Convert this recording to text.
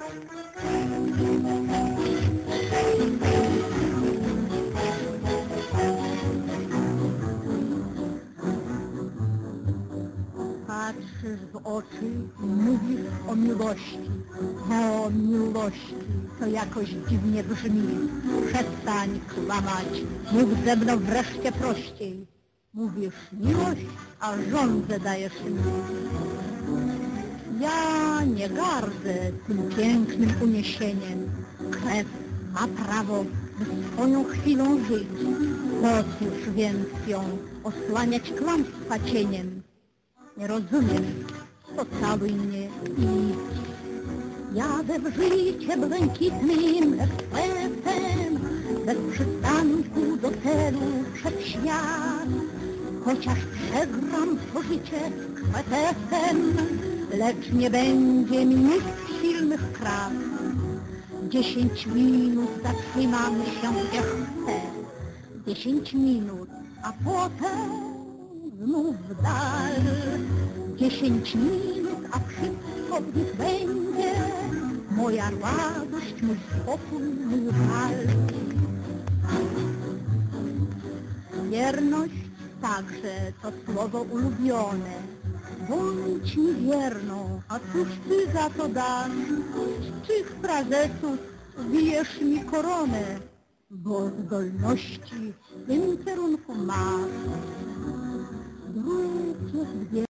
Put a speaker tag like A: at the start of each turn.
A: Patrzysz w oczy i mówisz o miłości. O miłości, to jakoś dziwnie brzmi. Przestań kłamać, mów ze mną wreszcie prościej. Mówisz miłość, a żądzę dajesz mi. Ja nie gardzę tym pięknym uniesieniem. Krew ma prawo, by swoją chwilą żyć. Po cóż więc ją osłaniać kłamstwa cieniem? Nie rozumiesz, pocałuj mnie i idź. Jadę w życie błękitnym ekspresem, bez przystanku do celu przed świat. Chociaż przegram to życie kwetesem, lecz nie będzie mi nic silnych krat. 10 minut zatrzymam się gdzie chcę, 10 minut, a potem znów w dal. 10 minut, a wszystko w nich będzie moja radość, mój spokój, mój żal. Wierność także to słowo ulubione. Bądź mi wierną, a cóż ty za to dasz? Z czych frazesów wijesz mi koronę, bo zdolności w tym kierunku masz. Druk jest